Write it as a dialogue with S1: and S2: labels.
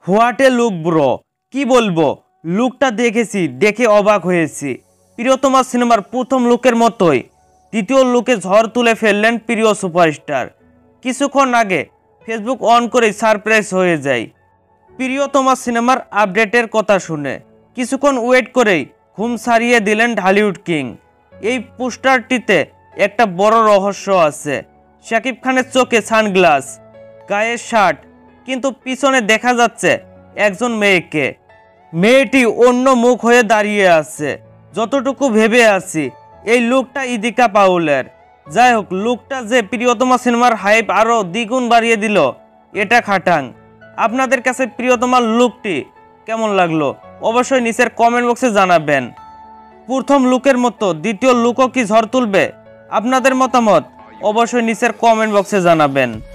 S1: What a look bro, কি বলবো, লুকটা দেখেছি, দেখে অবাক হয়েছি। প্রিয়তমা সিনেমার প্রথম লুকের মতোই দ্বিতীয় লুকে ঝড় তুলে ফেললেন প্রিয় সুপারস্টার। কিছুক্ষণ আগে ফেসবুক অন করে সারপ্রাইজ হয়ে যায় প্রিয়তমা সিনেমার আপডেটের কথা শুনে। কিছুক্ষণ ওয়েট করেই ঘুম সারিয়ে দিলেন ঢালিউড কিং। এই পোস্টারটিতে একটা বড় রহস্য আছে। শাকিব খানের চোখে সানগ্লাস, গায়ে শার্ট, কিন্তু পিছনে দেখা যাচ্ছে একজন মেয়েকে। মেয়েটি অন্য মুখ হয়ে দাঁড়িয়ে আছে। যতটুকু ভেবে আছি এই লুকটা ইদিকা পাউলের। যাই হোক, লুকটা যে প্রিয়তমা সিনেমার হাইপ আরও দ্বিগুণ বাড়িয়ে দিল, এটা খাটাং। আপনাদের কাছে প্রিয়তমার লুকটি কেমন লাগলো অবশ্যই নিচের কমেন্ট বক্সে জানাবেন। প্রথম লুকের মতো দ্বিতীয় লুকও কি ঝড় তুলবে? আপনাদের মতামত অবশ্যই নিচের কমেন্ট বক্সে জানাবেন।